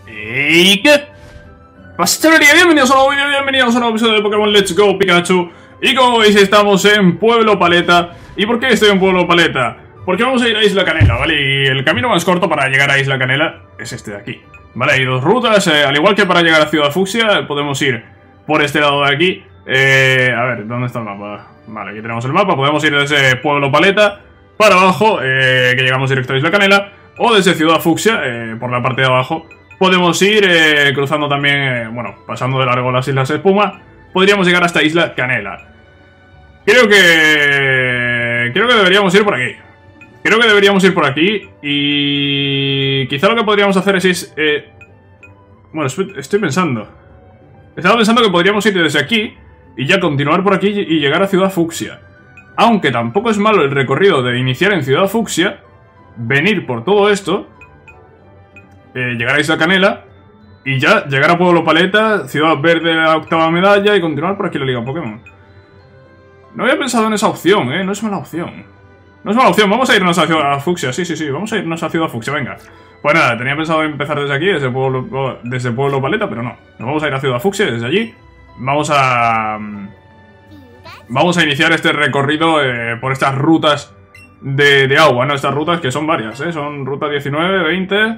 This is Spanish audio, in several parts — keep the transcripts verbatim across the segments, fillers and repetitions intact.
¿Y qué pasa, chavalería? Bienvenidos a un nuevo vídeo, bienvenidos a un nuevo episodio de Pokémon Let's Go Pikachu. Y como veis estamos en Pueblo Paleta. ¿Y por qué estoy en Pueblo Paleta? Porque vamos a ir a Isla Canela, ¿vale? Y el camino más corto para llegar a Isla Canela es este de aquí, ¿vale? Hay dos rutas, eh, al igual que para llegar a Ciudad Fucsia, podemos ir por este lado de aquí. eh, A ver, ¿dónde está el mapa? Vale, aquí tenemos el mapa, podemos ir desde Pueblo Paleta para abajo, eh, que llegamos directo a Isla Canela. O desde Ciudad Fucsia, eh, por la parte de abajo, podemos ir eh, cruzando también, eh, bueno, pasando de largo las Islas Espuma. Podríamos llegar hasta Isla Canela. Creo que... Creo que deberíamos ir por aquí. Creo que deberíamos ir por aquí. Y... quizá lo que podríamos hacer es... Eh... Bueno, estoy pensando. Estaba pensando que podríamos ir desde aquí y ya continuar por aquí y llegar a Ciudad Fucsia. Aunque tampoco es malo el recorrido de iniciar en Ciudad Fucsia, venir por todo esto, eh, llegar a Isla Canela y ya llegar a Pueblo Paleta, Ciudad Verde, la octava medalla y continuar por aquí la Liga Pokémon. No había pensado en esa opción, eh, no es mala opción. No es mala opción, vamos a irnos a Ciudad Fucsia, sí, sí, sí, vamos a irnos a Ciudad Fucsia, venga. Pues nada, tenía pensado empezar desde aquí, desde Pueblo, desde Pueblo Paleta, pero no. Nos vamos a ir a Ciudad Fucsia, desde allí. Vamos a... Vamos a iniciar este recorrido eh, por estas rutas de, de agua, ¿no? Estas rutas que son varias, ¿eh? Son ruta diecinueve, veinte...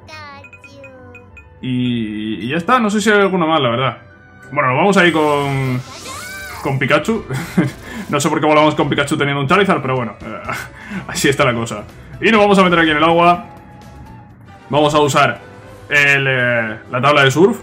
Y, y ya está, no sé si hay alguna más, la verdad. Bueno, nos vamos a ir con... Con Pikachu. No sé por qué volamos con Pikachu teniendo un Charizard, pero bueno, eh, así está la cosa. Y nos vamos a meter aquí en el agua. Vamos a usar el, eh, la tabla de surf.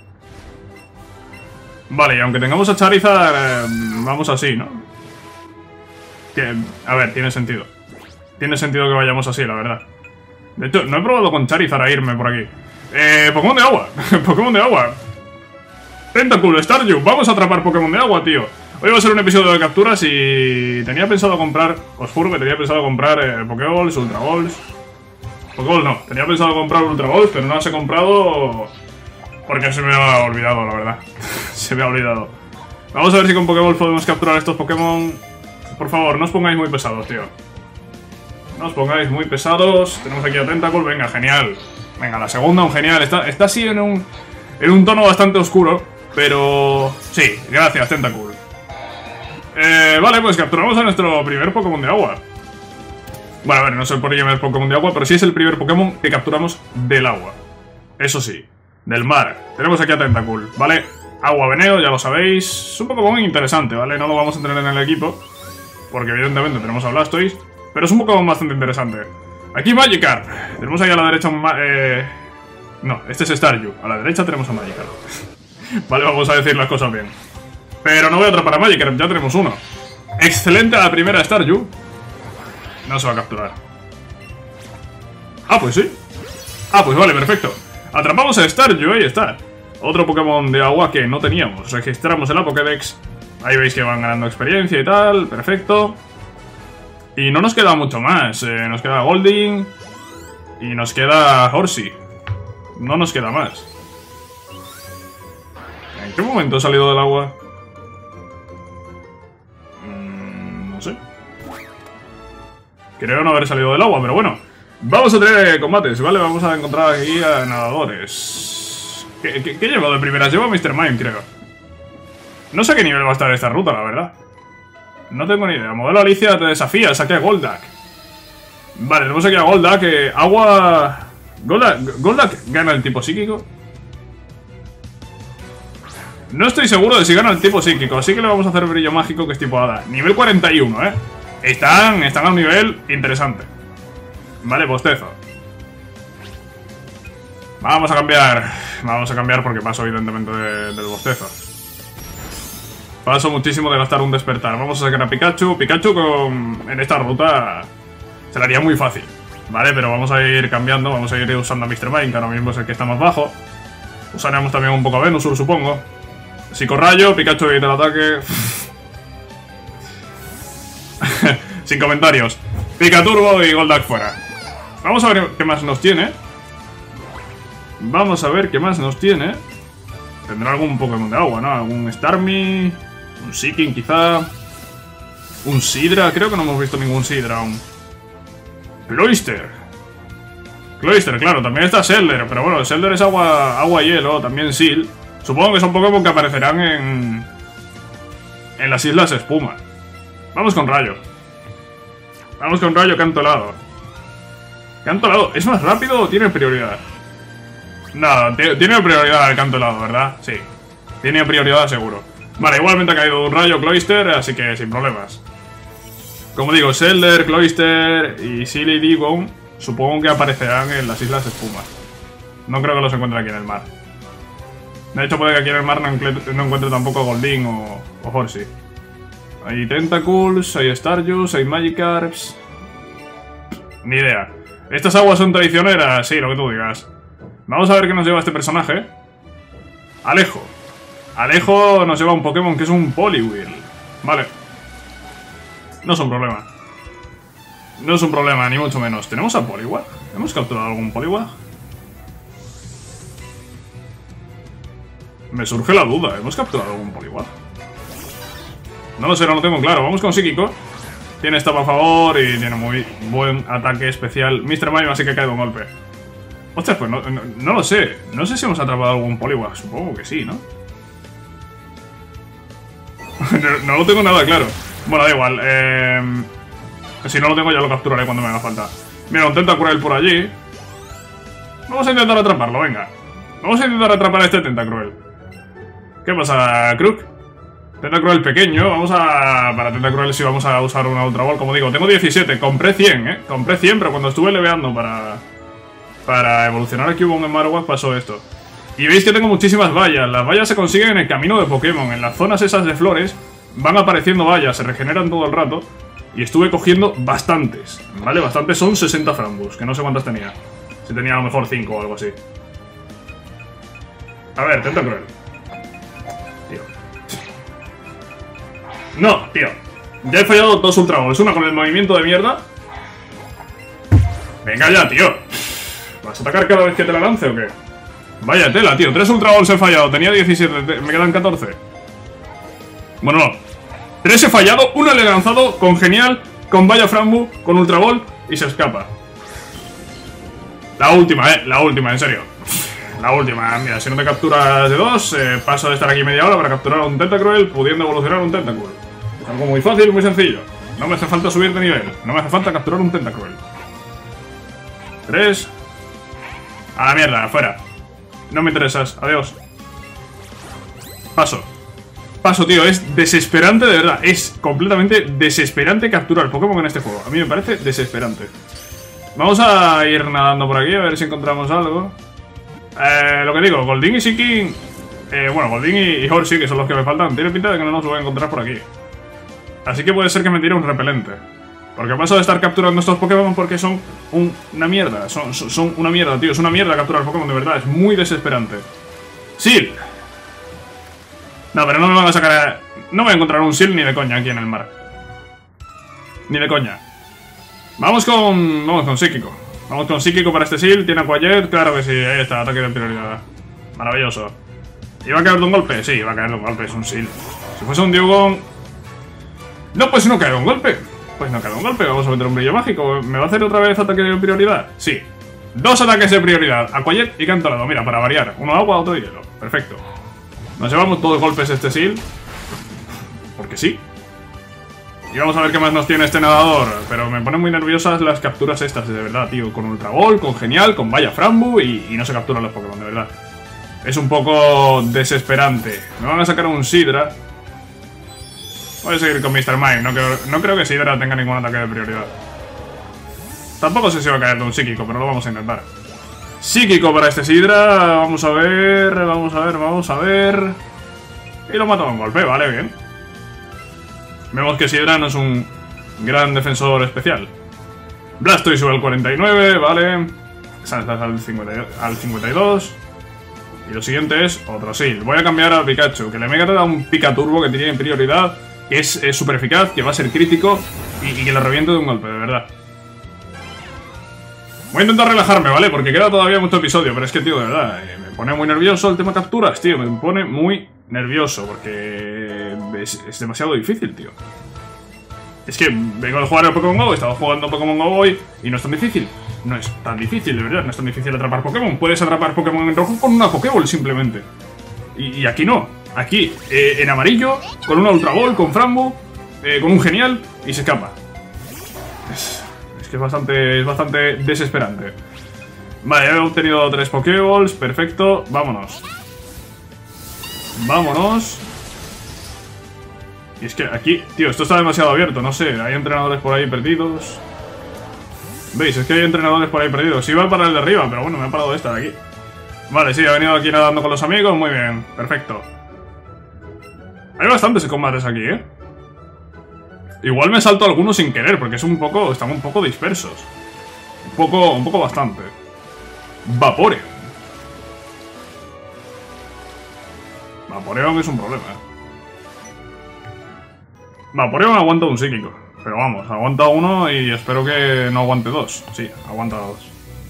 Vale, y aunque tengamos a Charizard, eh, vamos así, ¿no? Que, a ver, tiene sentido. Tiene sentido que vayamos así, la verdad. De hecho, no he probado con Charizard a irme por aquí. Eh, Pokémon de agua. Pokémon de agua. Tentacool, Staryu. Vamos a atrapar Pokémon de agua, tío. Hoy va a ser un episodio de capturas y tenía pensado comprar... Os juro que tenía pensado comprar eh, Pokéballs, Ultra Balls. Pokéball no, tenía pensado comprar Ultra Balls, pero no las he comprado porque se me ha olvidado, la verdad. Se me ha olvidado. Vamos a ver si con Pokéball podemos capturar estos Pokémon. Por favor, no os pongáis muy pesados, tío. No os pongáis muy pesados. Tenemos aquí a Tentacool, venga, genial. Venga, la segunda, un genial. Está, está así en un, en un tono bastante oscuro, pero... sí, gracias, Tentacool. Eh, vale, pues capturamos a nuestro primer Pokémon de agua. Bueno, a ver, no sé por qué llamas Pokémon de agua, pero sí es el primer Pokémon que capturamos del agua. Eso sí, del mar. Tenemos aquí a Tentacool, ¿vale? Agua veneno, ya lo sabéis. Es un Pokémon interesante, ¿vale? No lo vamos a tener en el equipo, porque evidentemente tenemos a Blastoise, pero es un Pokémon bastante interesante. Aquí Magikarp. Tenemos ahí a la derecha un... Eh... No, este es Staryu. A la derecha tenemos a Magikarp. Vale, vamos a decir las cosas bien. Pero no voy a atrapar a Magikarp, ya tenemos uno. Excelente a la primera Staryu. No se va a capturar. Ah, pues sí. Ah, pues vale, perfecto. Atrapamos a Staryu, ahí está. Otro Pokémon de agua que no teníamos. Registramos en la Pokédex. Ahí veis que van ganando experiencia y tal, perfecto. Y no nos queda mucho más. eh, Nos queda Golding y nos queda Horsey. No nos queda más. ¿En qué momento he salido del agua? Mm, no sé. Creo no haber salido del agua, pero bueno. Vamos a tener combates, ¿vale? Vamos a encontrar aquí a nadadores. ¿Qué, qué, qué llevo de primeras? Llevo a mister Mime, creo. No sé a qué nivel va a estar esta ruta, la verdad. No tengo ni idea. Modelo Alicia te desafía, saque a Golduck. Vale, tenemos aquí a Golduck. Eh, agua... Golduck, ¿Golduck gana el tipo psíquico? No estoy seguro de si gana el tipo psíquico, así que le vamos a hacer brillo mágico, que es tipo hada. Nivel cuarenta y uno, ¿eh? Están, están a un nivel interesante. Vale, bostezo. Vamos a cambiar. Vamos a cambiar porque paso evidentemente de, del bostezo. Paso muchísimo de gastar un despertar. Vamos a sacar a Pikachu. Pikachu con, en esta ruta se le haría muy fácil, ¿vale? Pero vamos a ir cambiando. Vamos a ir usando a mister Mime, que ahora mismo es el que está más bajo. Usaremos también un poco a Venusaur, supongo. Psicorrayo, Pikachu evita el ataque. Sin comentarios. Picaturbo y Golduck fuera. Vamos a ver qué más nos tiene. Vamos a ver qué más nos tiene. Tendrá algún Pokémon de agua, ¿no? Algún Starmie, un Seaking quizá. Un Sidra, creo que no hemos visto ningún Sidra aún. Cloyster. Cloyster, claro, también está Shellder, pero bueno, Shellder es agua, agua hielo, también Seal. Supongo que son Pokémon que aparecerán en... en las Islas Espuma. Vamos con Rayo. Vamos con Rayo Canto Helado. Canto Helado, ¿es más rápido o tiene prioridad? No, tiene prioridad el Canto Helado, ¿verdad? Sí. Tiene prioridad seguro. Vale, igualmente ha caído un Rayo Cloyster, así que sin problemas. Como digo, Shellder, Cloyster y Silly Diggon supongo que aparecerán en las Islas Espuma. No creo que los encuentre aquí en el mar. De hecho, puede que aquí en el mar no encuentre, no encuentre tampoco Goldeen o, o Horsey. Hay Tentacles, hay Starjuice, hay Magikarps... Ni idea. ¿Estas aguas son traicioneras? Sí, lo que tú digas. Vamos a ver qué nos lleva este personaje. Alejo. Alejo nos lleva un Pokémon que es un Poliwhirl. Vale. No es un problema. No es un problema, ni mucho menos. ¿Tenemos a Poliwag? ¿Hemos capturado algún Poliwag? Me surge la duda. ¿Hemos capturado algún Poliwag? No lo sé, no lo tengo claro. Vamos con Psíquico. Tiene estapa a favor y tiene muy buen ataque especial. mister Mime, así que ha caído un golpe. Ostras, pues no, no, no lo sé. No sé si hemos atrapado algún Poliwag. Supongo que sí, ¿no? no, no lo tengo nada claro. Bueno, da igual. Eh, si no lo tengo ya lo capturaré cuando me haga falta. Mira, un Tentacruel por allí. Vamos a intentar atraparlo, venga. Vamos a intentar atrapar a este Tentacruel. ¿Qué pasa, Crook? Tentacruel pequeño, vamos a... Para Tentacruel sí vamos a usar una Ultra Ball. Como digo, tengo diecisiete, compré cien, ¿eh? Compré cien, pero cuando estuve leveando para... Para evolucionar a Cubone en Marowak pasó esto. Y veis que tengo muchísimas vallas. Las vallas se consiguen en el camino de Pokémon. En las zonas esas de flores van apareciendo vallas, se regeneran todo el rato. Y estuve cogiendo bastantes, ¿vale? Bastantes son sesenta Frambus, que no sé cuántas tenía. Si tenía a lo mejor cinco o algo así. A ver, Tentacruel. Tío. No, tío. Ya he fallado dos Ultra Balls. Una con el movimiento de mierda. Venga ya, tío. ¿Vas a atacar cada vez que te la lance o qué? Vaya tela, tío. Tres Ultra Balls he fallado. Tenía diecisiete. Me quedan catorce. Bueno, no. Tres he fallado. Una le he lanzado con Genial, con Vaya Frambu, con Ultra Ball y se escapa. La última, eh. La última, en serio. La última. Mira, si no te capturas de dos, eh, paso de estar aquí media hora para capturar a un Tentacruel, pudiendo evolucionar a un Tentacruel. Es algo muy fácil, muy sencillo. No me hace falta subir de nivel. No me hace falta capturar un Tentacruel. Tres. A la mierda, afuera. No me interesas. Adiós. Paso. Paso, tío. Es desesperante, de verdad. Es completamente desesperante capturar Pokémon en este juego. A mí me parece desesperante. Vamos a ir nadando por aquí a ver si encontramos algo. Eh, lo que digo, Goldeen y Seaking. Eh, bueno, Goldeen y, y Horsey, que son los que me faltan. Tiene pinta de que no nos voy a encontrar por aquí. Así que puede ser que me tire un repelente. Porque paso de estar capturando estos Pokémon porque son un, una mierda. Son, son, son una mierda, tío. Es una mierda capturar Pokémon, de verdad. Es muy desesperante. Seal. No, pero no me van a sacar a... No voy a encontrar un Seal ni de coña aquí en el mar. Ni de coña. Vamos con... Vamos con Psíquico. Vamos con Psíquico para este Seal. Tiene Aquajet. Claro que sí. Ahí está. Ataque de prioridad. Maravilloso. ¿Iba a caer de un golpe? Sí, iba a caer de un golpe. Es un Seal. Si fuese un Dewgong... No, pues no cae de un golpe. Pues no cae de un golpe. Vamos a meter un brillo mágico. ¿Me va a hacer otra vez ataque de prioridad? Sí. Dos ataques de prioridad. Aquajet y Canto Helado. Mira, para variar. Uno agua, otro hielo. Perfecto. Nos llevamos dos golpes este Seal. Porque sí. Y vamos a ver qué más nos tiene este nadador. Pero me ponen muy nerviosas las capturas estas, de verdad, tío. Con Ultra Ball, con Genial, con Vaya Frambu y, y no se capturan los Pokémon, de verdad. Es un poco desesperante. Me van a sacar un Sidra. Voy a seguir con mister Mime. No creo, no creo que Sidra tenga ningún ataque de prioridad. Tampoco sé si va a caer de un Psíquico, pero lo vamos a intentar. Psíquico para este Sidra. Vamos a ver, vamos a ver, vamos a ver. Y lo mato con golpe, vale, bien. Vemos que Sidra no es un gran defensor especial. Blastoise sube al cuarenta y nueve, vale. Saltas al, al cincuenta y dos. Y lo siguiente es otro Seal. Voy a cambiar a Pikachu, que le mega te da un Pika Turbo que tiene prioridad, que es súper eficaz, que va a ser crítico y, y que lo reviento de un golpe, de verdad. Voy a intentar relajarme, ¿vale? Porque queda todavía mucho episodio, pero es que, tío, de verdad, eh, me pone muy nervioso el tema capturas, tío. Me pone muy nervioso porque es, es demasiado difícil, tío. Es que vengo de jugar a Pokémon Go, he estado jugando Pokémon Go hoy y no es tan difícil. no es tan difícil, de verdad, no es tan difícil atrapar Pokémon. Puedes atrapar Pokémon en rojo con una Pokéball simplemente. Y, y aquí no. Aquí, eh, en amarillo, con una Ultra Ball, con Frambo, eh, con un genial, y se escapa. Es, es que es bastante, es bastante desesperante. Vale, he obtenido tres Pokéballs, perfecto, vámonos. Vámonos. Y es que aquí, tío, esto está demasiado abierto, no sé, hay entrenadores por ahí perdidos. ¿Veis? Es que hay entrenadores por ahí perdidos. Iba para el de arriba, pero bueno, me ha parado esta de aquí. Vale, sí, he venido aquí nadando con los amigos, muy bien, perfecto. Hay bastantes combates aquí, ¿eh? Igual me salto algunos sin querer, porque es un poco, están un poco dispersos. Un poco, un poco bastante. Vaporeon. Vaporeon es un problema, ¿eh? Vaporeon aguanta un psíquico. Pero vamos, aguanta uno y espero que no aguante dos. Sí, aguanta dos.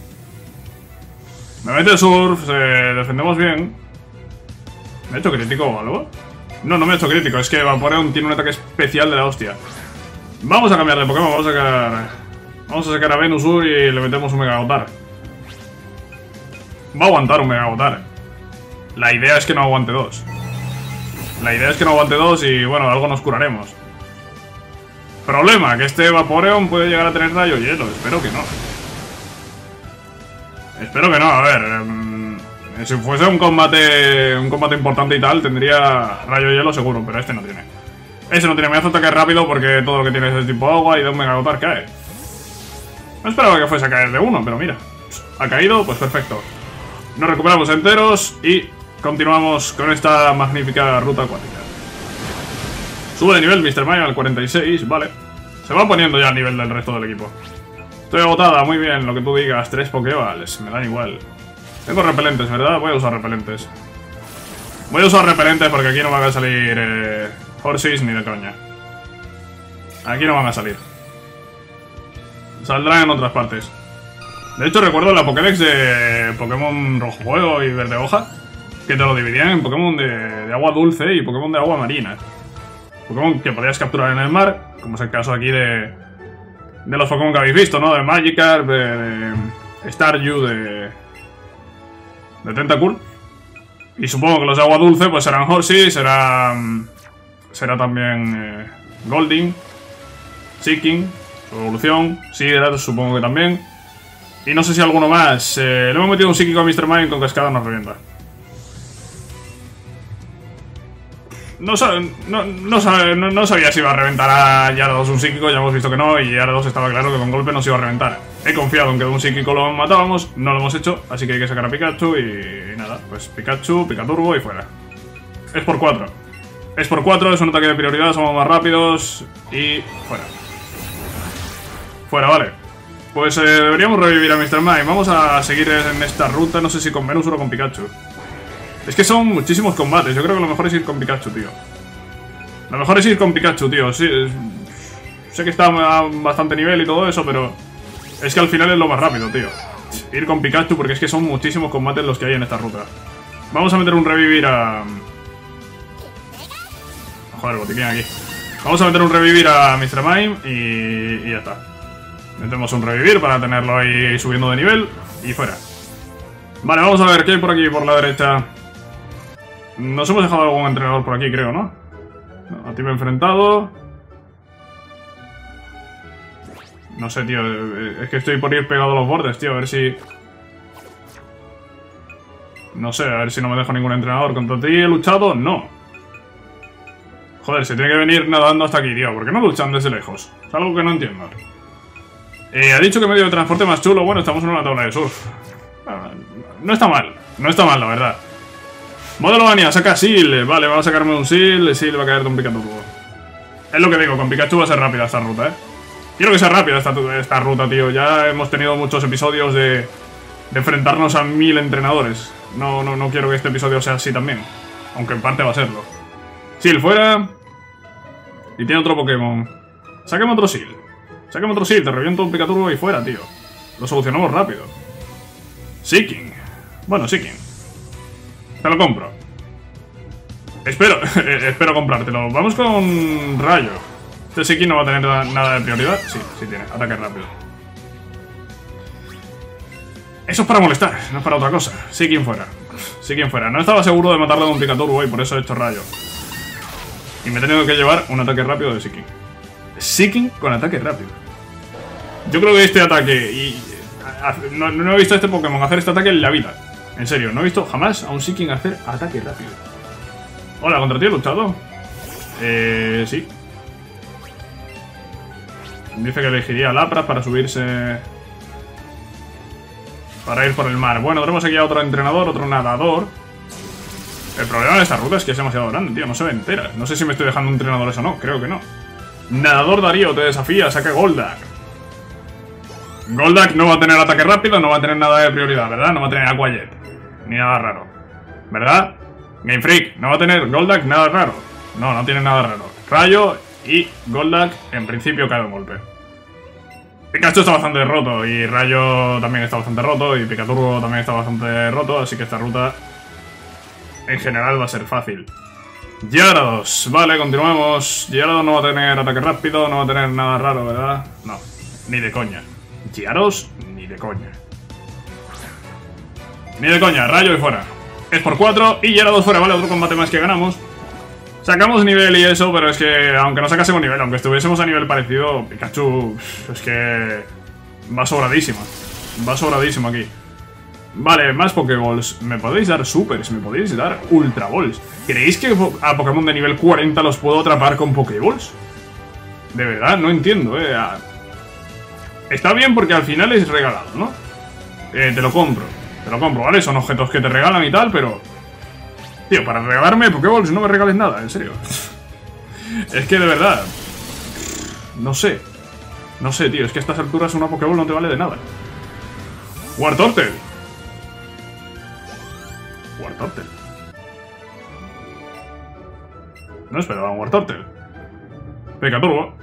Me mete surf, eh, defendemos bien. ¿Me he hecho crítico o algo? No, no me he hecho crítico, es que Vaporeon tiene un ataque especial de la hostia. Vamos a cambiar de Pokémon, vamos a sacar... Vamos a sacar a Venusaur y le metemos un Mega Gotar. Va a aguantar un Mega Gotar. La idea es que no aguante dos. La idea es que no aguante dos y bueno, algo nos curaremos. Problema, que este Vaporeon puede llegar a tener rayo hielo, espero que no. Espero que no, a ver... Eh, si fuese un combate un combate importante y tal, tendría rayo hielo seguro, pero este no tiene. Este no tiene, me hace ataque rápido porque todo lo que tiene es de tipo agua y de un Mega Gotar cae. No esperaba que fuese a caer de uno, pero mira. Ha caído, pues perfecto. Nos recuperamos enteros y continuamos con esta magnífica ruta acuática. Sube de nivel mister Mime al cuarenta y seis, vale. Se va poniendo ya al nivel del resto del equipo. Estoy agotada, muy bien, lo que tú digas. Tres Pokéballs, me dan igual. Tengo repelentes, ¿verdad? Voy a usar repelentes. Voy a usar repelentes porque aquí no van a salir eh, Horses ni de coña. Aquí no van a salir. Saldrán en otras partes. De hecho, recuerdo la Pokédex de Pokémon Rojo Fuego y Verde Hoja, que te lo dividían en Pokémon de, de agua dulce y Pokémon de agua marina. Pokémon que podías capturar en el mar, como es el caso aquí de, de los Pokémon que habéis visto, ¿no? De Magikarp, de, de Staryu, de, de Tentacool. Y supongo que los de agua dulce pues serán Horsey, serán... Será también eh, Golding, Seeking, su evolución, Sidra supongo que también. Y no sé si alguno más. Eh, le hemos metido un psíquico a mister Mime con cascada nos revienta. No, no, no, no, no sabía si iba a reventar a Gyarados un psíquico, ya hemos visto que no, y Gyarados estaba claro que con golpe no se iba a reventar. He confiado en que de un psíquico lo matábamos, no lo hemos hecho, así que hay que sacar a Pikachu y, y nada, pues Pikachu, Picaturbo y fuera. Es por cuatro. Es por cuatro, es un ataque de prioridad, somos más rápidos y fuera. Fuera, vale. Pues eh, deberíamos revivir a mister Mime. Vamos a seguir en esta ruta, no sé si con Venusaur o con Pikachu. Es que son muchísimos combates, yo creo que lo mejor es ir con Pikachu, tío. Lo mejor es ir con Pikachu, tío. Sí, es... sé que está a bastante nivel y todo eso, pero es que al final es lo más rápido, tío. Ir con Pikachu porque es que son muchísimos combates los que hay en esta ruta. Vamos a meter un revivir a... Joder, botiquín aquí. Vamos a meter un revivir a mister Mime y... y ya está. Metemos un revivir para tenerlo ahí subiendo de nivel y fuera. Vale, vamos a ver qué hay por aquí, por la derecha. Nos hemos dejado algún entrenador por aquí, creo, ¿no? No, a ti me he enfrentado. No sé, tío. Es que estoy por ir pegado a los bordes, tío. A ver si... No sé, a ver si no me dejo ningún entrenador. ¿Contra ti he luchado? No. Joder, se tiene que venir nadando hasta aquí, tío. ¿Por qué no luchan desde lejos? Es algo que no entiendo. Eh, ha dicho que medio de transporte más chulo. Bueno, estamos en una tabla de surf. No está mal. No está mal, la verdad. Modelo Ania, saca Seal. Vale, va a sacarme un Seal. Seal va a caer de un Pikachu. Es lo que digo, con Pikachu va a ser rápida esta ruta, ¿eh? Quiero que sea rápida esta, esta ruta, tío. Ya hemos tenido muchos episodios de, de enfrentarnos a mil entrenadores. No, no, no quiero que este episodio sea así también. Aunque en parte va a serlo. Seal fuera. Y tiene otro Pokémon. Sáqueme otro Seal. Sáqueme otro Seal. Te reviento un Pikachu y fuera, tío. Lo solucionamos rápido. Seeking. Bueno, Seeking. Te lo compro. Espero, espero comprártelo. Vamos con Rayo. Este Seeking no va a tener nada de prioridad. Sí, sí tiene. Ataque rápido. Eso es para molestar, no es para otra cosa. Sí, quien fuera. Sí, quien fuera. No estaba seguro de matarle de un Picaturbo y por eso he hecho rayo. Y me he tenido que llevar un ataque rápido de Seeking. Seeking con ataque rápido. Yo creo que este ataque y... No, no he visto a este Pokémon hacer este ataque en la vida. En serio, no he visto jamás a un Seeking hacer ataque rápido. Hola, ¿contra ti he luchado? Eh... Sí. Dice que elegiría a Lapras para subirse... Para ir por el mar. Bueno, tenemos aquí a otro entrenador, otro nadador. El problema de esta ruta es que es demasiado grande, tío. No se ve entera. No sé si me estoy dejando un entrenador eso o no. Creo que no. Nadador Darío te desafía. Saca Goldak. Goldak no va a tener ataque rápido, no va a tener nada de prioridad, ¿verdad? No va a tener Aqua Jet. Ni nada raro. ¿Verdad? Game Freak. No va a tener Goldak nada raro. No, no tiene nada raro. Rayo y Goldak en principio cae un golpe. Pikachu está bastante roto y Rayo también está bastante roto y Picaturbo también está bastante roto, así que esta ruta en general va a ser fácil. Gyarados, vale, continuamos. Gyarados no va a tener ataque rápido, no va a tener nada raro, ¿verdad? No, ni de coña. Gyarados, ni de coña. Ni de coña, Rayo y fuera. Es por cuatro y Gyarados fuera, vale, otro combate más que ganamos. Sacamos nivel y eso, pero es que aunque no sacásemos nivel, aunque estuviésemos a nivel parecido, Pikachu es que va sobradísimo. Va sobradísimo aquí. Vale, más Pokéballs. ¿Me podéis dar Supers? ¿Me podéis dar Ultra Balls? ¿Creéis que a Pokémon de nivel cuarenta los puedo atrapar con Pokéballs? De verdad, no entiendo, eh. Está bien porque al final es regalado, ¿no? Eh, te lo compro. Te lo compro, ¿vale? Son objetos que te regalan y tal, pero... Tío, para regalarme Pokéballs no me regales nada, en serio. Es que de verdad... No sé. No sé, tío, es que a estas alturas una Pokéball no te vale de nada. Wartortle. Wartortle. No esperaba un Wartortle. Picaturbo.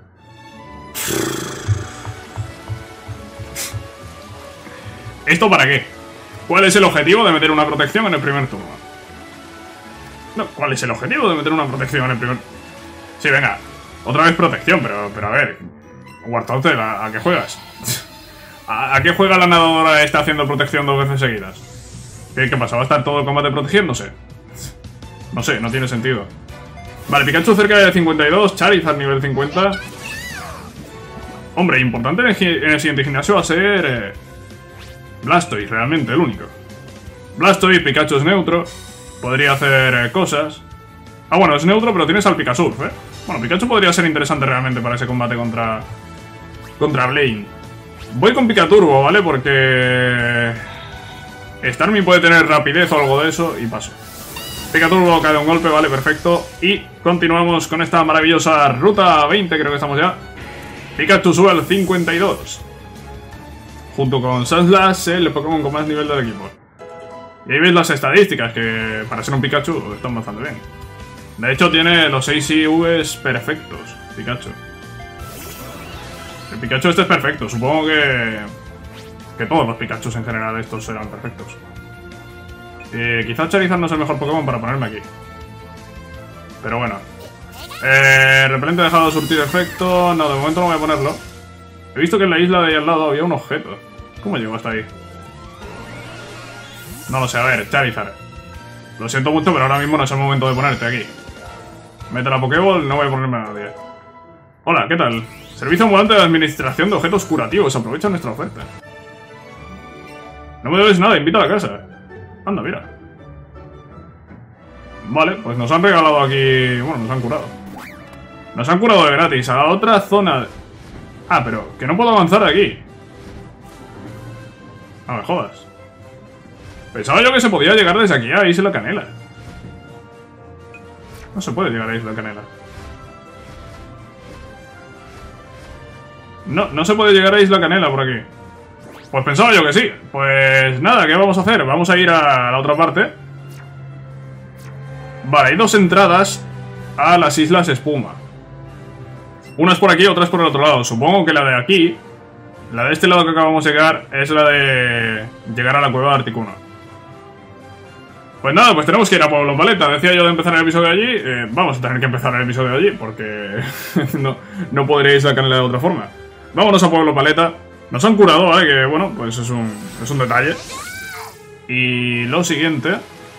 ¿Esto para qué? ¿Cuál es el objetivo de meter una protección en el primer turno? No, ¿cuál es el objetivo de meter una protección en el primer...? Sí, venga. Otra vez protección, pero, pero a ver... Wartortle, ¿a, ¿a qué juegas? ¿A, ¿A qué juega la nadadora esta haciendo protección dos veces seguidas? ¿Qué, qué pasa? ¿Va a estar todo el combate protegiéndose? No sé, no tiene sentido. Vale, Pikachu cerca de cincuenta y dos, Charizard nivel cincuenta. Hombre, importante en el, en el siguiente gimnasio va a ser... Eh, Blastoise, realmente, el único. Blastoise, Pikachu es neutro. Podría hacer eh, cosas. Ah, bueno, es neutro, pero tienes al Pikasurf, ¿eh? Bueno, Pikachu podría ser interesante realmente para ese combate contra... Contra Blaine. Voy con Picaturbo, ¿vale? Porque... Starmie puede tener rapidez o algo de eso y paso. Picaturbo cae de un golpe, vale, perfecto. Y continuamos con esta maravillosa ruta veinte, creo que estamos ya. Pikachu sube al cincuenta y dos. Junto con Sandslash, el Pokémon con más nivel del equipo. Y ahí veis las estadísticas, que para ser un Pikachu están bastante bien. De hecho tiene los seis I Vs perfectos, Pikachu. El Pikachu este es perfecto, supongo que... Que todos los Pikachus en general estos serán perfectos. Eh, quizás Charizard no es el mejor Pokémon para ponerme aquí. Pero bueno. Eh, repelente ha dejado de surtir efecto. No, de momento no voy a ponerlo. He visto que en la isla de ahí al lado había un objeto. ¿Cómo llegó hasta ahí? No lo sé, a ver, Charizard. Lo siento mucho, pero ahora mismo no es el momento de ponerte aquí. Mete la Pokéball, no voy a ponerme a nadie. Hola, ¿qué tal? Servicio ambulante de administración de objetos curativos. Aprovecha nuestra oferta. No me debes nada, invita a la casa. Anda, mira. Vale, pues nos han regalado aquí... Bueno, nos han curado. Nos han curado de gratis a otra zona. Ah, pero que no puedo avanzar de aquí. No me jodas. Pensaba yo que se podía llegar desde aquí a Isla Canela. No se puede llegar a Isla Canela. No, no se puede llegar a Isla Canela por aquí. Pues pensaba yo que sí. Pues nada, ¿qué vamos a hacer? Vamos a ir a la otra parte. Vale, hay dos entradas a las Islas Espuma. Una es por aquí, otra es por el otro lado. Supongo que la de aquí, la de este lado que acabamos de llegar, es la de llegar a la cueva de Articuno. Pues nada, pues tenemos que ir a Pueblo Paleta. Decía yo de empezar el episodio allí. eh, Vamos a tener que empezar el episodio allí, porque no, no podréis la canela de otra forma. Vámonos a Pueblo Paleta. Nos han curado, ¿eh? Que bueno, pues es un, es un detalle. Y lo siguiente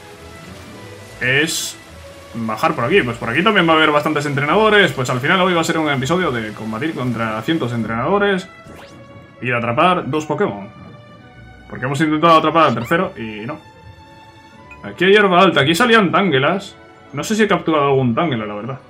es bajar por aquí. Pues por aquí también va a haber bastantes entrenadores. Pues al final hoy va a ser un episodio de combatir contra cientos de entrenadores y de atrapar dos Pokémon. Porque hemos intentado atrapar al tercero y no. Aquí hay hierba alta. Aquí salían Tángelas. No sé si he capturado algún Tangela, la verdad.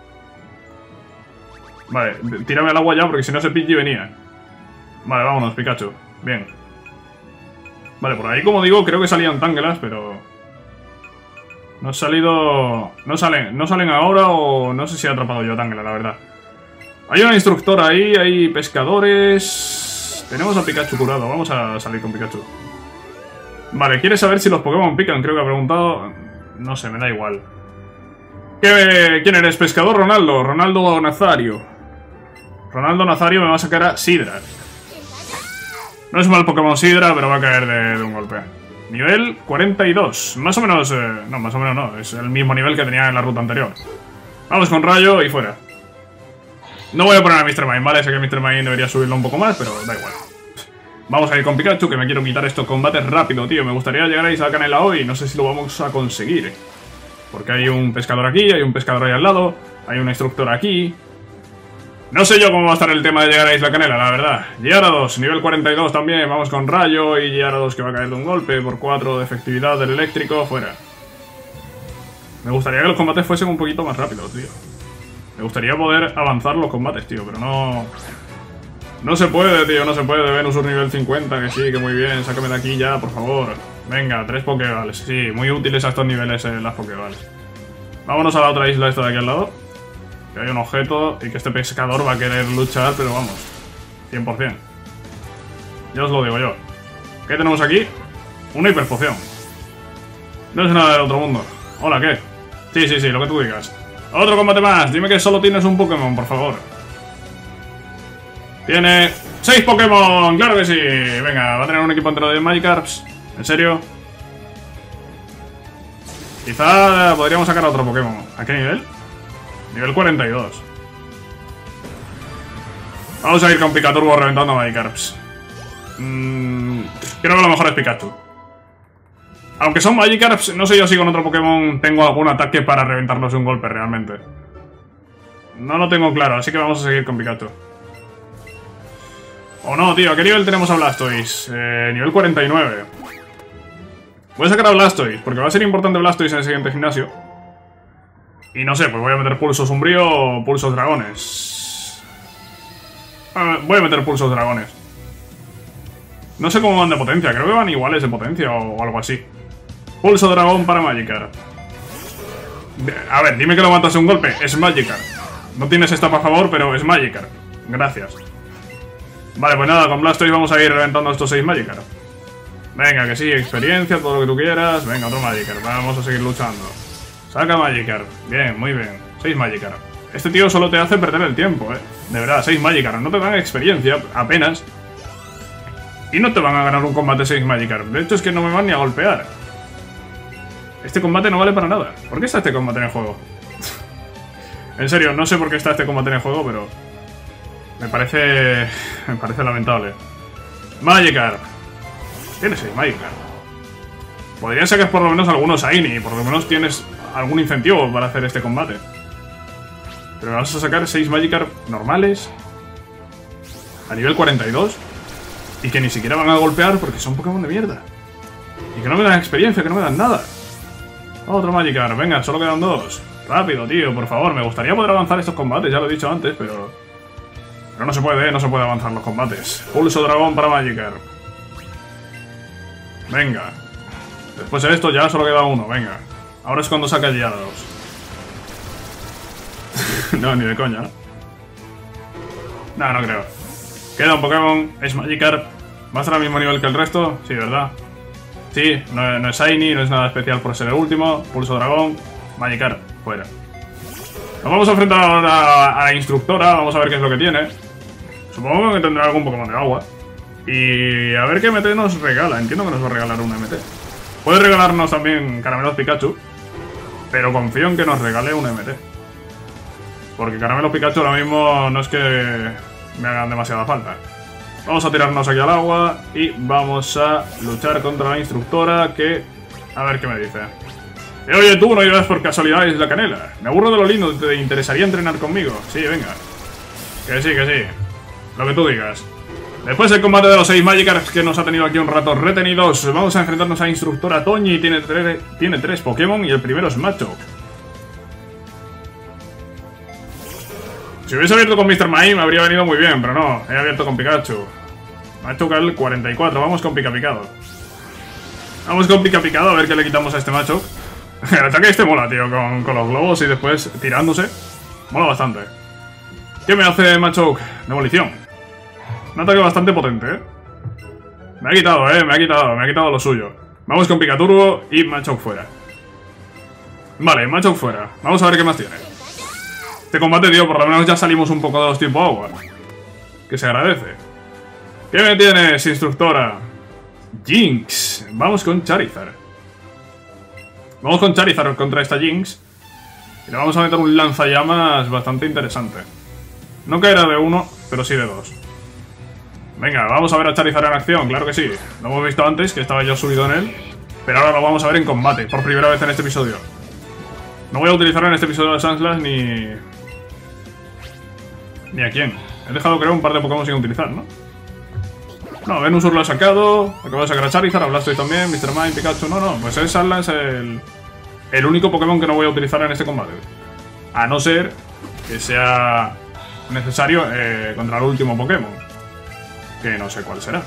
Vale, tírame al agua ya porque si no ese Pidgey venía. Vale, vámonos, Pikachu. Bien. Vale, por ahí como digo creo que salían Tángelas, pero... No ha salido... No salen, no salen ahora o no sé si he atrapado yo a Tangela, la verdad. Hay una instructora ahí, hay pescadores... Tenemos a Pikachu curado, vamos a salir con Pikachu. Vale, ¿quieres saber si los Pokémon pican? Creo que ha preguntado... No sé, me da igual. ¿Qué, ¿Quién eres? ¿Pescador Ronaldo? Ronaldo Nazario. Ronaldo Nazario me va a sacar a Sidra. No es mal Pokémon Sidra, pero va a caer de, de un golpe. Nivel cuarenta y dos. Más o menos... Eh, no, más o menos no. Es el mismo nivel que tenía en la ruta anterior. Vamos con Rayo y fuera. No voy a poner a míster Mime, ¿vale? Sé que míster Mime debería subirlo un poco más, pero da igual. Vamos a ir con Pikachu, que me quiero quitar estos combates rápido, tío. Me gustaría llegar a Isla Canela hoy. No sé si lo vamos a conseguir. Porque hay un pescador aquí, hay un pescador ahí al lado. Hay un instructor aquí. No sé yo cómo va a estar el tema de llegar a Isla Canela, la verdad. Gyarados, nivel cuarenta y dos también. Vamos con Rayo y Gyarados que va a caer de un golpe por cuatro de efectividad del eléctrico. Fuera. Me gustaría que los combates fuesen un poquito más rápidos, tío. Me gustaría poder avanzar los combates, tío, pero no... No se puede, tío, no se puede. Venusur nivel cincuenta, que sí, que muy bien. Sácame de aquí ya, por favor. Venga, tres Pokéballs. Sí, muy útiles a estos niveles eh, las Pokéballs. Vámonos a la otra isla esta de aquí al lado. Que hay un objeto y que este pescador va a querer luchar, pero vamos, cien por cien. Ya os lo digo yo. ¿Qué tenemos aquí? Una hiperpoción. No es nada del otro mundo. Hola, ¿qué? Sí, sí, sí, lo que tú digas. Otro combate más. Dime que solo tienes un Pokémon, por favor. Tiene seis Pokémon, claro que sí. Venga, va a tener un equipo entero de Magikarps. ¿En serio? Quizá podríamos sacar a otro Pokémon. ¿A qué nivel? Nivel cuarenta y dos. Vamos a ir con Picaturbo reventando a Magikarps. Mm, creo que lo mejor es Pikachu. Aunque son Magikarps, no sé yo si con otro Pokémon tengo algún ataque para reventarlos de un golpe realmente. No lo tengo claro, así que vamos a seguir con Pikachu. O no, tío, ¿a qué nivel tenemos a Blastoise? Eh, nivel cuarenta y nueve. Voy a sacar a Blastoise, porque va a ser importante Blastoise en el siguiente gimnasio. Y no sé, pues voy a meter Pulso Sombrío o Pulsos Dragones. Voy a meter Pulsos Dragones. No sé cómo van de potencia, creo que van iguales de potencia o algo así. Pulso Dragón para Magikarp. A ver, dime que lo matas de un golpe, es Magikarp. No tienes esta a favor, pero es Magikarp. Gracias. Vale, pues nada, con Blastoise vamos a ir reventando estos seis Magikarp. Venga, que sí, experiencia, todo lo que tú quieras. Venga, otro Magikarp, vamos a seguir luchando. Saca Magikarp. Bien, muy bien. seis Magikarp. Este tío solo te hace perder el tiempo, eh. De verdad, seis Magikarp. No te dan experiencia, apenas. Y no te van a ganar un combate seis Magikarp. De hecho, es que no me van ni a golpear. Este combate no vale para nada. ¿Por qué está este combate en el juego? En serio, no sé por qué está este combate en el juego, pero... Me parece... Me parece lamentable. Magikarp. Tienes seis Magikarp. Podrías sacar por lo menos algunos Shiny. Por lo menos tienes algún incentivo para hacer este combate. Pero vas a sacar seis Magikarp normales a nivel cuarenta y dos y que ni siquiera van a golpear porque son Pokémon de mierda. Y que no me dan experiencia, que no me dan nada. Otro Magikarp, venga, solo quedan dos. Rápido, tío, por favor, me gustaría poder avanzar estos combates, ya lo he dicho antes, pero... Pero no se puede, no se puede avanzar los combates. Pulso Dragón para Magikarp. Venga. Después de esto ya solo queda uno, venga. Ahora es cuando saca Gyarados. No, ni de coña, ¿no? No, no creo. Queda un Pokémon, es Magikarp. ¿Va a estar al mismo nivel que el resto? Sí, ¿verdad? Sí, no, no es Shiny, no es nada especial por ser el último. Pulso Dragón, Magikarp, fuera. Nos vamos a enfrentar ahora a la instructora, vamos a ver qué es lo que tiene. Supongo que tendrá algún Pokémon de agua. Y a ver qué M T nos regala. Entiendo que nos va a regalar un M T. Puede regalarnos también Caramelos Pikachu, pero confío en que nos regale un M T. Porque Caramelos Pikachu ahora mismo no es que me hagan demasiada falta. Vamos a tirarnos aquí al agua y vamos a luchar contra la instructora que... A ver qué me dice. Eh, oye, tú no llevas por casualidad Isla Canela. Me aburro de lo lindo, ¿te interesaría entrenar conmigo? Sí, venga. Que sí, que sí. Lo que tú digas. Después del combate de los seis Magikarps que nos ha tenido aquí un rato retenidos, vamos a enfrentarnos a Instructora Toñi. Tiene, tre tiene tres Pokémon y el primero es Machoke. Si hubiese abierto con mister Mime habría venido muy bien, pero no, he abierto con Pikachu. Machoke al cuarenta y cuatro, vamos con Pica Picado. Vamos con Pica Picado a ver qué le quitamos a este Machoke. El ataque este mola, tío, con, con los globos y después tirándose. Mola bastante. ¿Qué me hace Machoke? Demolición. Un ataque bastante potente, ¿eh? Me ha quitado, ¿eh? Me ha quitado, me ha quitado lo suyo. Vamos con Picaturbo y Machoke fuera. Vale, Machoke fuera. Vamos a ver qué más tiene. Este combate, tío, por lo menos ya salimos un poco de los tipo agua. Que se agradece. ¿Qué me tienes, instructora? Jinx. Vamos con Charizard. Vamos con Charizard contra esta Jinx. Y le vamos a meter un lanzallamas bastante interesante. No caerá de uno, pero sí de dos. Venga, vamos a ver a Charizard en acción, claro que sí. Lo hemos visto antes, que estaba yo subido en él. Pero ahora lo vamos a ver en combate, por primera vez en este episodio. No voy a utilizarlo en este episodio de Sandslash ni... Ni a quién. He dejado, creo, un par de Pokémon sin utilizar, ¿no? No, Venusaur lo ha sacado. Acabo de sacar a Charizard, a Blastoise también, mister Mime, Pikachu. No, no, pues es Sandslash el... El único Pokémon que no voy a utilizar en este combate. A no ser que sea necesario eh, contra el último Pokémon. Que no sé cuál será.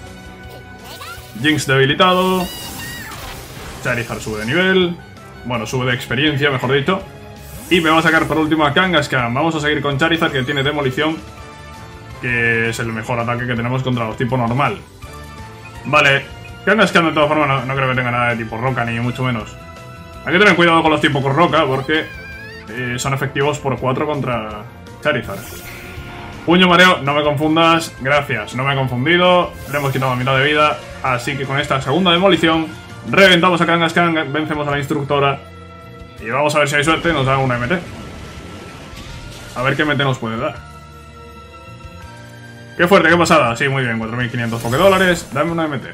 Jinx debilitado. Charizard sube de nivel. Bueno, sube de experiencia, mejor dicho. Y me va a sacar por último a Kangaskhan. Vamos a seguir con Charizard, que tiene demolición. Que es el mejor ataque que tenemos contra los tipo normal. Vale, Kangaskhan de todas formas no, no creo que tenga nada de tipo roca, ni mucho menos. Hay que tener cuidado con los tipos con roca, porque eh, son efectivos por cuatro contra Charizard. Puño mareo, no me confundas. Gracias, no me he confundido. Le hemos quitado mitad de vida. Así que con esta segunda demolición reventamos a Kangaskhan, vencemos a la instructora. Y vamos a ver si hay suerte, nos da una M T. A ver qué M T nos puede dar. Qué fuerte, qué pasada. Sí, muy bien, cuatro mil quinientos Pokédólares. Dame una M T.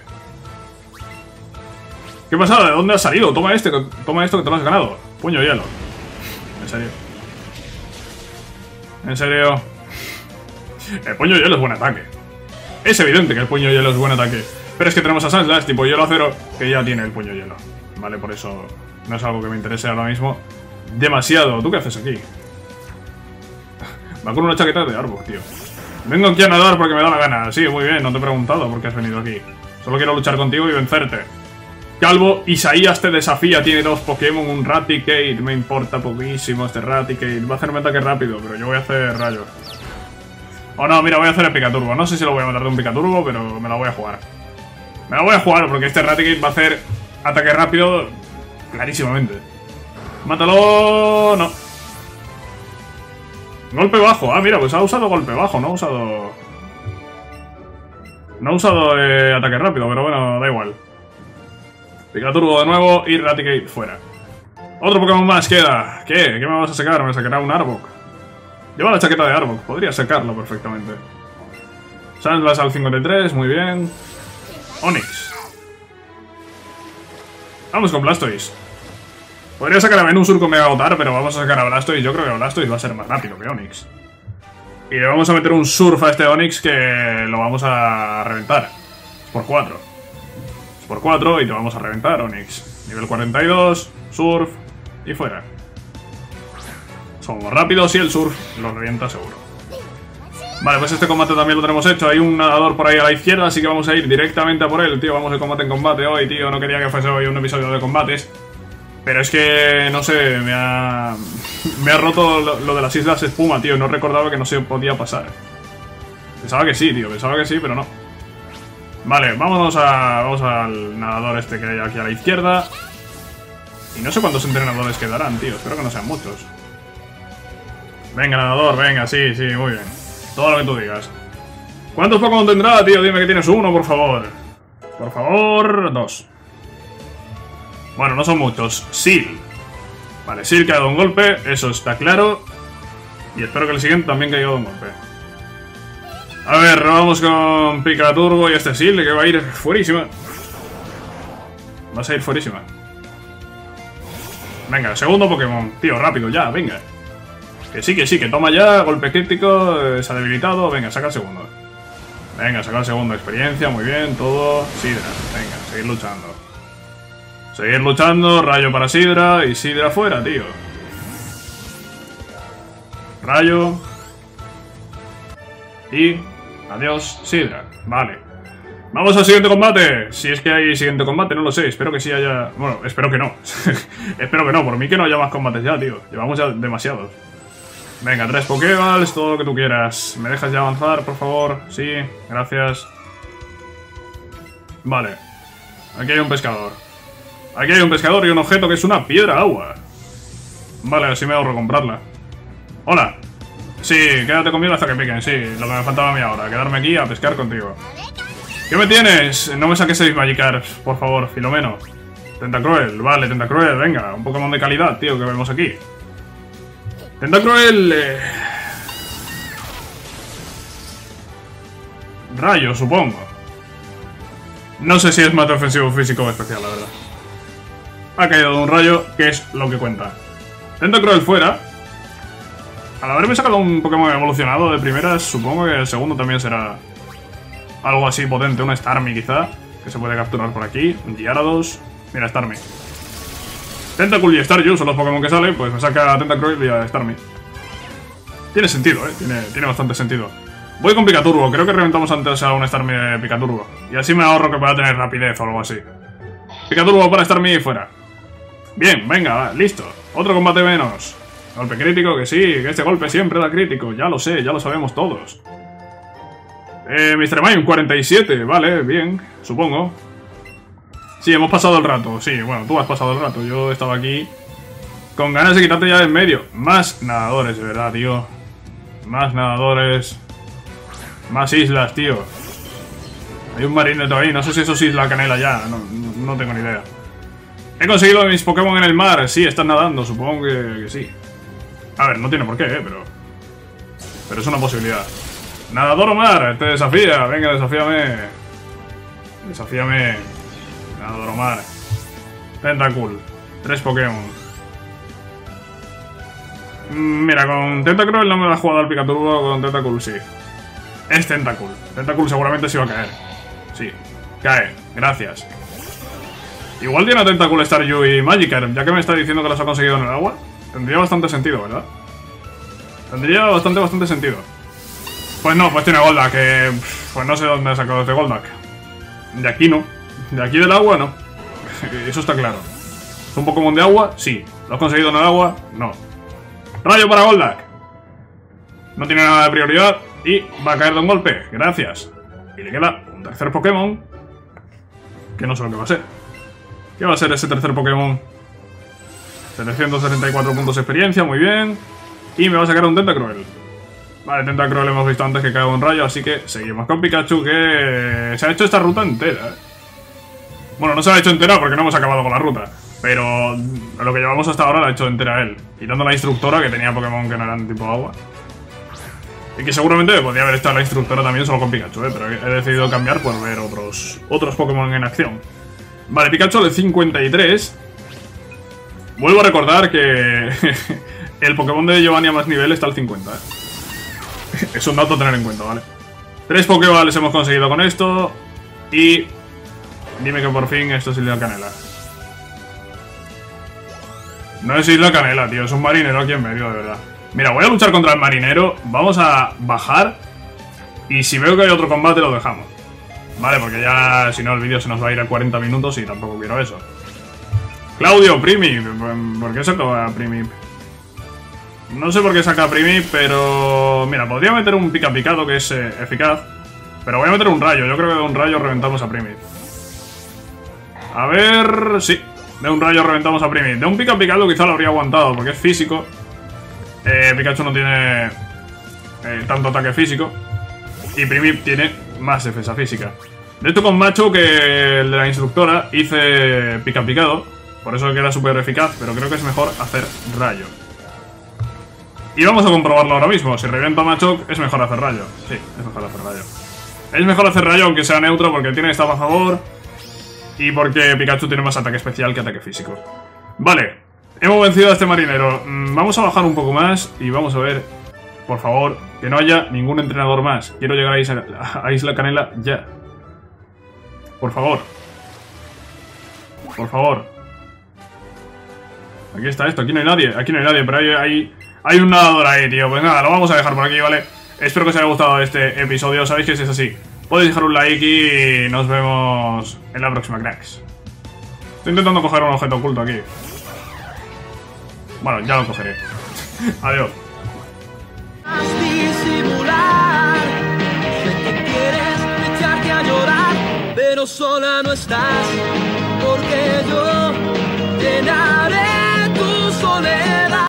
¿Qué pasada? ¿De dónde has salido? Toma este, toma esto que te lo has ganado. Puño hielo. En serio. En serio. El puño hielo es buen ataque. Es evidente que el puño hielo es buen ataque. Pero es que tenemos a Sandslash tipo hielo acero, que ya tiene el puño hielo. Vale, por eso no es algo que me interese ahora mismo demasiado. ¿Tú qué haces aquí? Va con una chaqueta de Arbok, tío. Vengo aquí a nadar porque me da la gana. Sí, muy bien, no te he preguntado por qué has venido aquí. Solo quiero luchar contigo y vencerte. Calvo, Isaías te desafía, tiene dos Pokémon, un Raticate. Me importa poquísimo este Raticate. Va a hacerme ataque rápido, pero yo voy a hacer rayos. Oh no, mira, voy a hacer el Picaturbo. No sé si lo voy a matar de un Picaturbo, pero me la voy a jugar. Me la voy a jugar porque este Raticate va a hacer ataque rápido clarísimamente. ¡Mátalo! No. Golpe bajo. Ah, mira, pues ha usado golpe bajo, no ha usado... No ha usado eh, ataque rápido, pero bueno, da igual. Picaturbo de nuevo y Raticate fuera. Otro Pokémon más queda. ¿Qué? ¿Qué me vas a sacar? Me sacará un Arbok. Lleva la chaqueta de Arbok, podría sacarlo perfectamente. Sandslash al cincuenta y tres, muy bien. Onix. Vamos con Blastoise. Podría sacar a Venusaur con Mega Gotar, pero vamos a sacar a Blastoise. Yo creo que Blastoise va a ser más rápido que Onix. Y le vamos a meter un Surf a este Onix que lo vamos a reventar. Es por cuatro. Es por cuatro y te vamos a reventar, Onix. Nivel cuarenta y dos, Surf y fuera. Somos rápidos y el Surf lo revienta seguro. Vale, pues este combate también lo tenemos hecho. Hay un nadador por ahí a la izquierda, así que vamos a ir directamente a por él, tío. Vamos de combate en combate hoy, tío. No quería que fuese hoy un episodio de combates. Pero es que, no sé, me ha... Me ha roto lo, lo de las islas espuma, tío. No recordaba que no se podía pasar. Pensaba que sí, tío. Pensaba que sí, pero no. Vale, vámonos a... Vamos al nadador este que hay aquí a la izquierda. Y no sé cuántos entrenadores quedarán, tío. Espero que no sean muchos. Venga, nadador, venga, sí, sí, muy bien. Todo lo que tú digas. ¿Cuántos Pokémon tendrá, tío? Dime que tienes uno, por favor. Por favor, dos. Bueno, no son muchos. Seal. Vale, Seal que ha dado un golpe, eso está claro. Y espero que el siguiente también caiga de un golpe. A ver, vamos con Pica Turbo y este Sil, que va a ir fuerísima. Vas a ir fuerísima. Venga, segundo Pokémon. Tío, rápido, ya, venga. Que sí, que sí, que toma ya, golpe crítico, eh, se ha debilitado. Venga, saca el segundo. Venga, saca el segundo, experiencia, muy bien, todo. Sidra, venga, seguir luchando. Seguir luchando, rayo para Sidra y Sidra fuera, tío. Rayo. Y... adiós, Sidra. Vale. Vamos al siguiente combate. Si es que hay siguiente combate, no lo sé. Espero que sí haya... bueno, espero que no. Espero que no. Por mí que no haya más combates ya, tío. Llevamos ya demasiados. Venga, tres Pokéballs, todo lo que tú quieras. ¿Me dejas ya avanzar, por favor? Sí, gracias. Vale. Aquí hay un pescador. Aquí hay un pescador y un objeto que es una piedra agua. Vale, así me ahorro comprarla. Hola. Sí, quédate conmigo hasta que piquen. Sí, lo que me faltaba a mí ahora. Quedarme aquí a pescar contigo. ¿Qué me tienes? No me saques seis Magikarps, por favor, Filomeno. Tentacruel, vale, Tentacruel, venga. Un Pokémon de calidad, tío, que vemos aquí. Tentacruel... Eh... Rayo, supongo. No sé si es más defensivo físico o especial, la verdad. Ha caído un rayo, que es lo que cuenta. Tentacruel fuera. Al haberme sacado un Pokémon evolucionado de primeras, supongo que el segundo también será... algo así potente, un Starmie quizá, que se puede capturar por aquí, un Gyarados. Mira, Starmie. Tentacool y Staryu son los Pokémon que salen, pues me saca a Tentacruel y a Starmie. Tiene sentido, eh, tiene, tiene bastante sentido. Voy con Picaturbo, creo que reventamos antes a un Starmie de Picaturbo. Y así me ahorro que pueda tener rapidez o algo así. Picaturbo para Starmie y fuera. Bien, venga, va, listo. Otro combate menos. Golpe crítico, que sí, que este golpe siempre da crítico, ya lo sé, ya lo sabemos todos. Eh, mister Mime, cuarenta y siete, vale, bien, supongo. Sí, hemos pasado el rato, sí, bueno, tú has pasado el rato, yo estaba aquí con ganas de quitarte ya de en medio. Más nadadores, de verdad, tío. Más nadadores. Más islas, tío. Hay un marineto ahí, no sé si eso es Isla Canela ya, no, no tengo ni idea. He conseguido mis Pokémon en el mar, sí, están nadando, supongo que, que sí. A ver, no tiene por qué, eh, pero... pero es una posibilidad. Nadador o mar, te desafía, venga, desafíame. Desafíame. Nadador o mar. Tentacool, tres Pokémon. Mira, con Tentacruel no me la he jugado al Picaturbo, con Tentacool sí. Es Tentacool. Tentacool seguramente sí va a caer. Sí, cae, gracias. Igual tiene a Tentacool, Staryu y Magikarp, ya que me está diciendo que los ha conseguido en el agua. Tendría bastante sentido, ¿verdad? Tendría bastante, bastante sentido. Pues no, pues tiene Golduck, que... pues no sé dónde ha sacado este Golduck. De aquí no. De aquí del agua no. Eso está claro. ¿Es un Pokémon de agua? Sí. ¿Lo has conseguido en el agua? No. Rayo para Golduck. No tiene nada de prioridad y va a caer de un golpe. Gracias. Y le queda un tercer Pokémon. Que no sé lo que va a ser. ¿Qué va a ser ese tercer Pokémon? setecientos setenta y cuatro puntos de experiencia, muy bien. Y me va a sacar un Tentacruel. Vale, Tentacruel hemos visto antes que cae un rayo, así que seguimos con Pikachu, que se ha hecho esta ruta entera. Bueno, no se la ha hecho entera porque no hemos acabado con la ruta, pero lo que llevamos hasta ahora la ha hecho entera él, quitando la instructora, que tenía Pokémon que no eran tipo agua. Y que seguramente podría haber estado la instructora también solo con Pikachu, ¿eh? Pero he decidido cambiar por ver otros, otros Pokémon en acción. Vale, Pikachu de cincuenta y tres. Vuelvo a recordar que el Pokémon de Giovanni a más nivel está al cincuenta, ¿eh? Es un dato a tener en cuenta, ¿vale? Tres Pokéballs hemos conseguido con esto. Y... dime que por fin esto es Isla Canela. No es Isla Canela, tío. Es un marinero aquí en medio, de verdad. Mira, voy a luchar contra el marinero. Vamos a bajar. Y si veo que hay otro combate, lo dejamos. Vale, porque ya, si no, el vídeo se nos va a ir a cuarenta minutos y tampoco quiero eso. Claudio, Primip. ¿Por qué saca a Primip? No sé por qué saca a Primip, pero... mira, podría meter un pica picado que es eh, eficaz. Pero voy a meter un rayo. Yo creo que de un rayo reventamos a Primip. A ver... sí, de un rayo reventamos a Primip. De un pica picado quizá lo habría aguantado, porque es físico. Eh, Pikachu no tiene eh, tanto ataque físico. Y Primip tiene más defensa física. De hecho, con Macho, que el de la instructora, hice pica picado. Por eso queda súper eficaz, pero creo que es mejor hacer rayo. Y vamos a comprobarlo ahora mismo. Si reviento a Machoke, es mejor hacer rayo. Sí, es mejor hacer rayo. Es mejor hacer rayo aunque sea neutro porque tiene esta a favor. Y porque Pikachu tiene más ataque especial que ataque físico. Vale, hemos vencido a este marinero. mm, Vamos a bajar un poco más y vamos a ver. Por favor, que no haya ningún entrenador más. Quiero llegar a Isla, a Isla Canela ya. Por favor. Por favor. Aquí está esto, aquí no hay nadie. Aquí no hay nadie, pero hay, hay, hay un nadador ahí, tío. Pues nada, lo vamos a dejar por aquí, ¿vale? Espero que os haya gustado este episodio. Sabéis que si es así, podéis dejar un like y nos vemos en la próxima, cracks. Estoy intentando coger un objeto oculto aquí. Bueno, ya lo cogeré. Adiós. Disimular, sé que quieres echarte a llorar, pero sola no estás, porque yo